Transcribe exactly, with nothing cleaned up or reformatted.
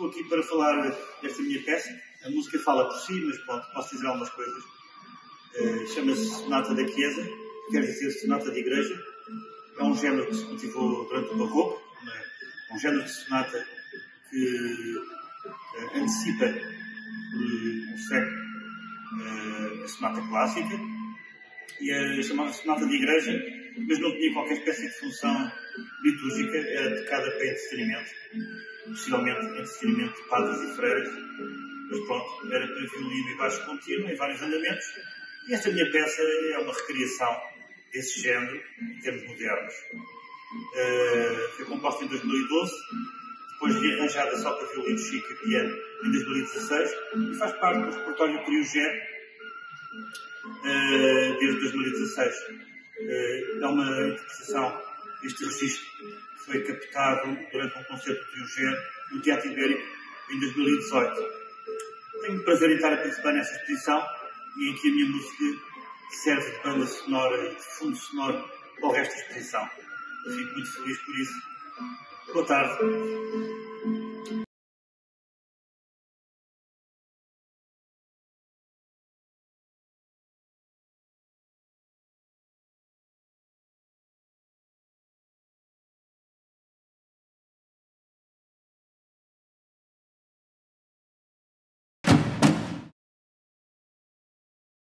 estou aqui para falar desta minha peça. A música fala por si, mas pronto, posso dizer algumas coisas. Uh, Chama-se Sonata da Chiesa, que quer dizer Sonata de Igreja. É um género que se cultivou durante o Barroco, é um género de sonata que uh, antecipa uh, um século uh, a sonata clássica, e é chamada Sonata de Igreja, mas não tinha qualquer espécie de função litúrgica, era tocada para entretenimento, possivelmente entretenimento de padres e freiras, mas pronto, era para violino e baixo contínuo, em vários andamentos, e esta minha peça é uma recriação desse género, em termos modernos. Uh, foi composta em dois mil e doze, depois rearranjada só para violino chico e piano em dois mil e dezasseis, e faz parte do repertório Trio G uh, desde dois mil e dezasseis. Uh, é uma interpretação deste registro que foi captado durante um concerto do Trio G no Teatro Ibérico em dois mil e dezoito. Tenho o prazer em estar a participar nesta exposição e em que a minha música serve de banda sonora e de fundo sonoro para o resto da exposição. Eu fico muito feliz por isso. Boa tarde.